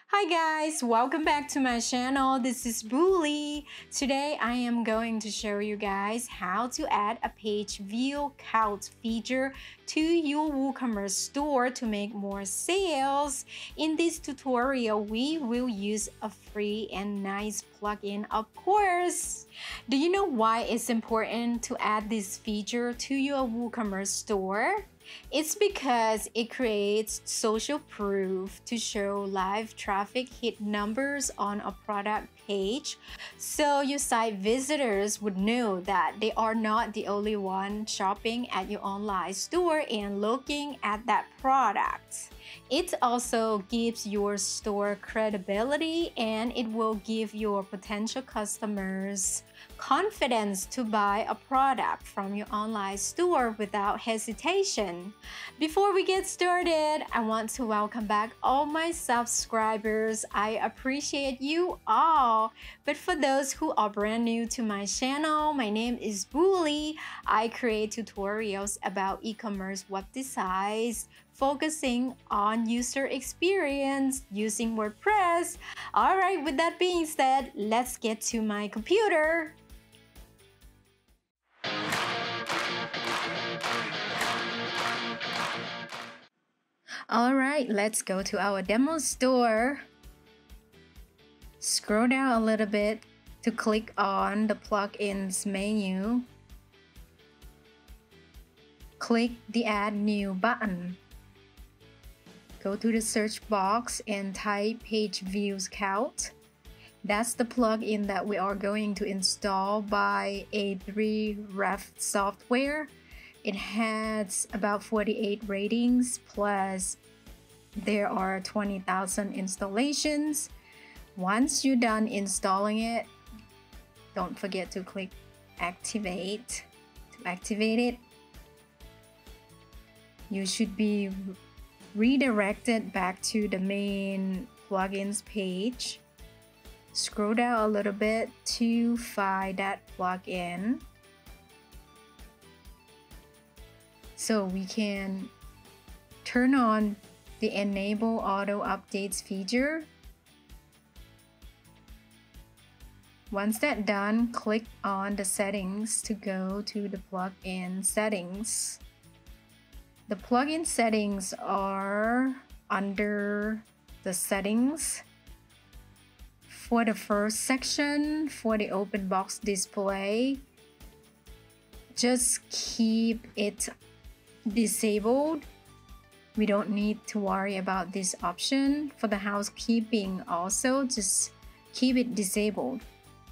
Hi guys, welcome back to my channel. This is Bully. Today I am going to show you guys how to add a page view count feature to your WooCommerce store to make more sales. In this tutorial, we will use a free and nice plugin, of course. Do you know why it's important to add this feature to your WooCommerce store? It's because it creates social proof to show live traffic hit numbers on a product page, so your site visitors would know that they are not the only one shopping at your online store and looking at that product. It also gives your store credibility, and it will give your potential customers confidence to buy a product from your online store without hesitation. Before we get started, I want to welcome back all my subscribers. I appreciate you all. But for those who are brand new to my channel, my name is Bully. I create tutorials about e-commerce web designs, focusing on user experience using WordPress. Alright, with that being said, let's get to my computer. Alright, let's go to our demo store. Scroll down a little bit to click on the plugins menu. Click the Add New button. Go to the search box and type Page Views Count. That's the plugin that we are going to install by A3ref software. It has about 48 ratings, plus there are 20,000 installations. Once you're done installing it, don't forget to click Activate. To activate it, you should be redirected back to the main plugins page. Scroll down a little bit to find that plugin, so we can turn on the Enable Auto Updates feature. Once that's done, click on the settings to go to the plugin settings. The plugin settings are under the settings. For the first section, for the open box display, just keep it disabled. We don't need to worry about this option. For the housekeeping also, just keep it disabled.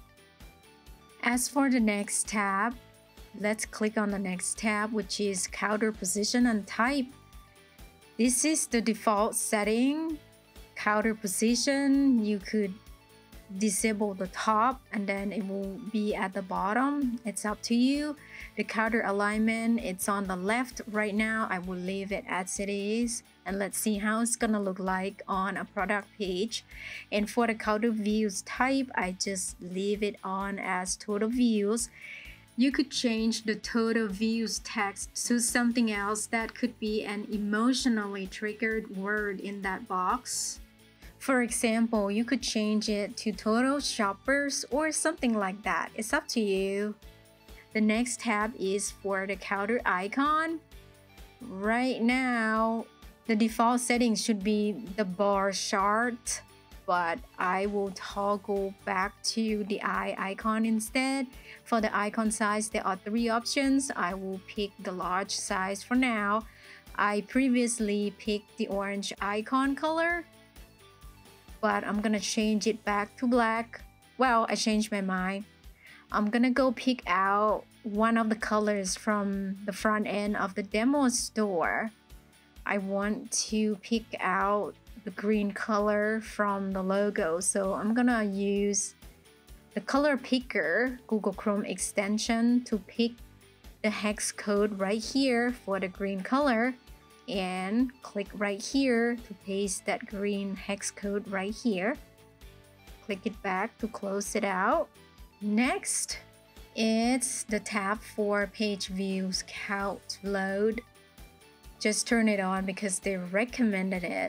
As for the next tab, let's click on the next tab, which is counter position and type. This is the default setting. Counter position, you could disable the top and then it will be at the bottom. It's up to you. The counter alignment, it's on the left right now. I will leave it as it is, and let's see how it's gonna look like on a product page. And for the counter views type, I just leave it on as total views. You could change the total views text to something else that could be an emotionally triggered word in that box. For example, you could change it to total shoppers or something like that. It's up to you. The next tab is for the counter icon. Right now, the default settings should be the bar chart, but I will toggle back to the eye icon instead. For the icon size, there are 3 options. I will pick the large size for now. I previously picked the orange icon color, but I'm gonna change it back to black. Well, I changed my mind. I'm gonna go pick out one of the colors from the front end of the demo store. I want to pick out the green color from the logo, so I'm gonna use the color picker Google Chrome extension to pick the hex code right here for the green color, and click right here to paste that green hex code right here. Click it back to close it out. Next, it's the tab for page views count load. Just turn it on because they recommended it.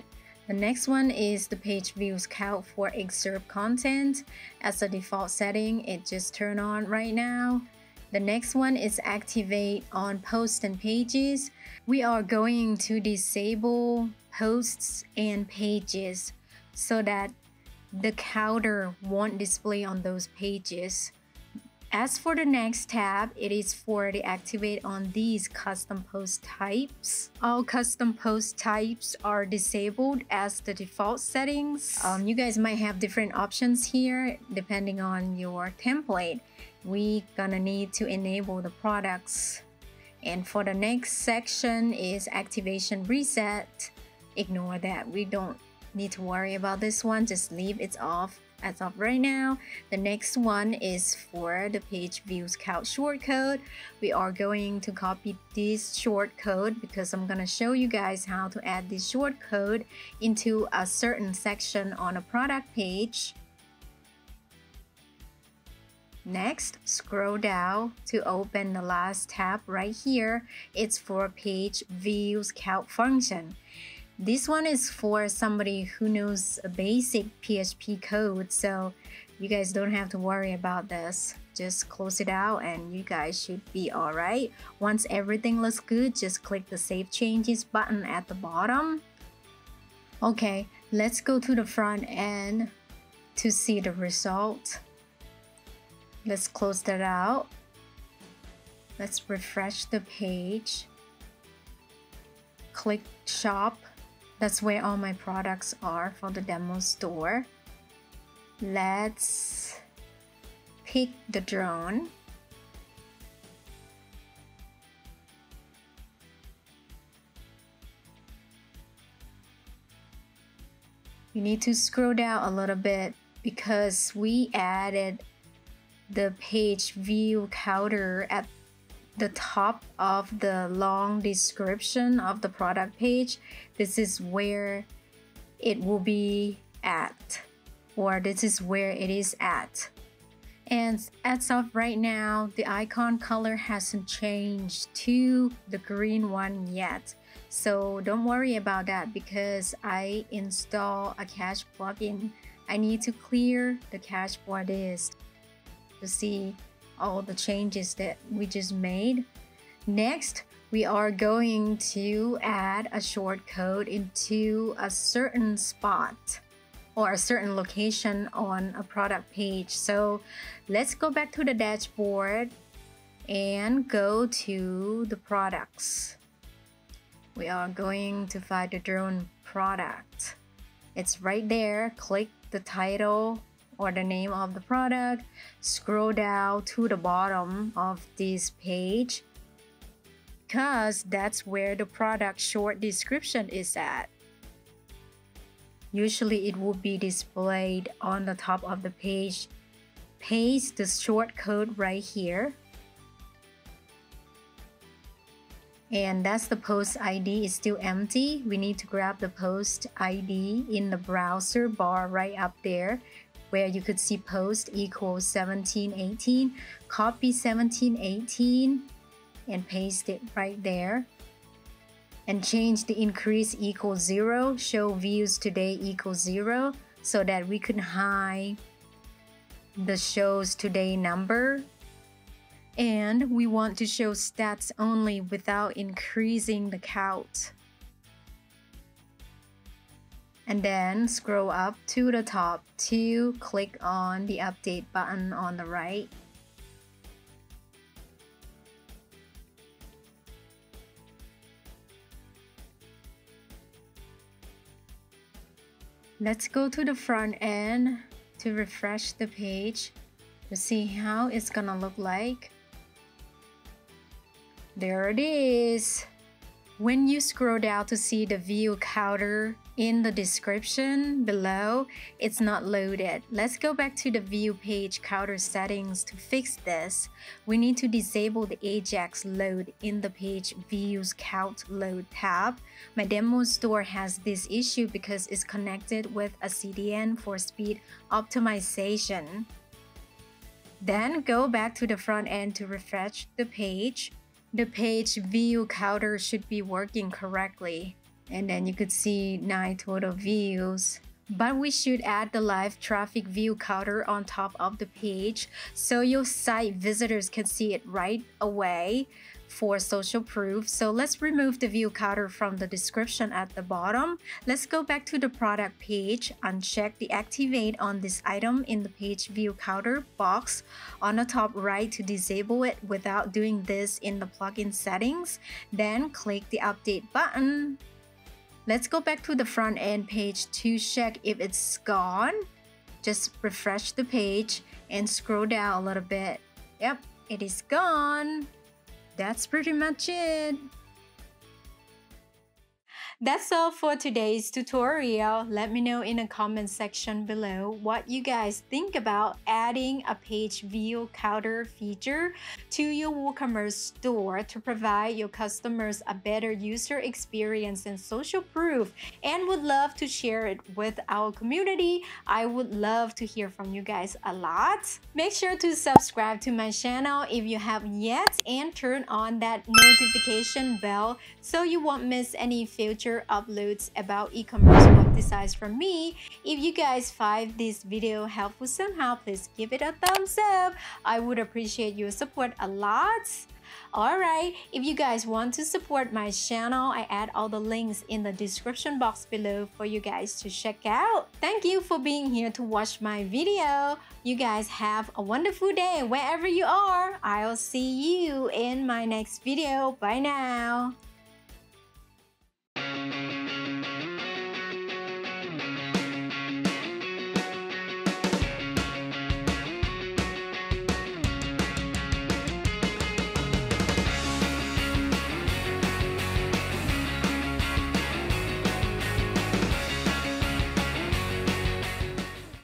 The next one is the page views count for excerpt content. As a default setting, it just turned on right now. The next one is activate on posts and pages. We are going to disable posts and pages so that the counter won't display on those pages. As for the next tab, it is for the activate on these custom post types. All custom post types are disabled as the default settings. You guys might have different options here depending on your template. We gonna need to enable the products. And for the next section is activation reset. Ignore that. We don't need to worry about this one. Just leave it off as of right now. The next one is for the page views count shortcode. We are going to copy this shortcode because I'm gonna show you guys how to add this shortcode into a certain section on a product page. Next, scroll down to open the last tab right here. It's for page views count function. This one is for somebody who knows a basic PHP code, so you guys don't have to worry about this. Just close it out and you guys should be alright. Once everything looks good, just click the Save Changes button at the bottom. Okay, let's go to the front end to see the result. Let's close that out. Let's refresh the page. Click Shop. That's where all my products are for the demo store. Let's pick the drone. You need to scroll down a little bit because we added the page view counter at the top of the long description of the product page. This is where it will be at, or this is where it is at. And as of right now, the icon color hasn't changed to the green one yet. So don't worry about that because I install a cache plugin. I need to clear the cache for this to see all the changes that we just made. Next, we are going to add a shortcode into a certain spot or a certain location on a product page. So let's go back to the dashboard and go to the products. We are going to find the drone product. It's right there. Click the title or the name of the product, scroll down to the bottom of this page because that's where the product short description is at. Usually it will be displayed on the top of the page. Paste the short code right here. And that's the post ID is still empty. We need to grab the post ID in the browser bar right up there, where you could see post equals 1718. Copy 1718 and paste it right there. And change the increase equals 0, show views today equals 0, so that we can hide the shows today number. And we want to show stats only without increasing the count. And then scroll up to the top to click on the update button on the right. Let's go to the front end to refresh the page to see how it's gonna look like. There it is. When you scroll down to see the view counter in the description below, it's not loaded. Let's go back to the view page counter settings to fix this. We need to disable the Ajax load in the page views count load tab. My demo store has this issue because it's connected with a CDN for speed optimization. Then go back to the front end to refresh the page. The page view counter should be working correctly. And then you could see 9 total views. But we should add the live traffic view counter on top of the page so your site visitors can see it right away for social proof. So let's remove the view counter from the description at the bottom. Let's go back to the product page, uncheck the activate on this item in the page view counter box on the top right to disable it without doing this in the plugin settings. Then click the update button. Let's go back to the front end page to check if it's gone. Just refresh the page and scroll down a little bit. Yep, it is gone. That's pretty much it. That's all for today's tutorial. Let me know in the comment section below what you guys think about adding a page view counter feature to your WooCommerce store to provide your customers a better user experience and social proof, and would love to share it with our community. I would love to hear from you guys a lot. Make sure to subscribe to my channel if you haven't yet and turn on that notification bell so you won't miss any future uploads about e-commerce web designs from me. If you guys find this video helpful somehow, please give it a thumbs up. I would appreciate your support a lot. Alright, if you guys want to support my channel, I add all the links in the description box below for you guys to check out. Thank you for being here to watch my video. You guys have a wonderful day wherever you are. I'll see you in my next video. Bye now.